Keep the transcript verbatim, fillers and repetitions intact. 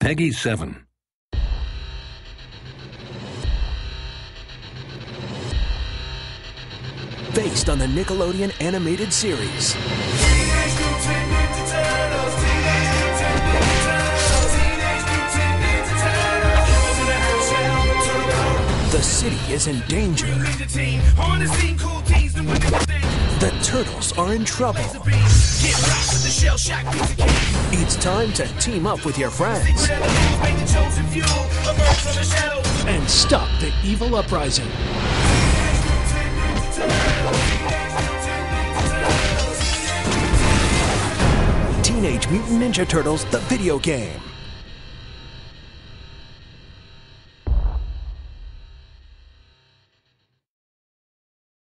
Peggy seven. Based on the Nickelodeon animated series. Teenage Mutant Ninja Turtles, Teenage Mutant Ninja Turtles, Teenage Mutant Ninja Turtles. Heroes in a nutshell, turtle. The city is in danger. Ninja team, on the scene, cool teens doing their thing. The turtles are in trouble. Laser beams, get rocked with the shell shock pizza king. It's time to team up with your friends Secret enemies make the chosen few, emerge from the shadows. and stop the evil uprising. Teenage Mutant Ninja Turtles, the video game.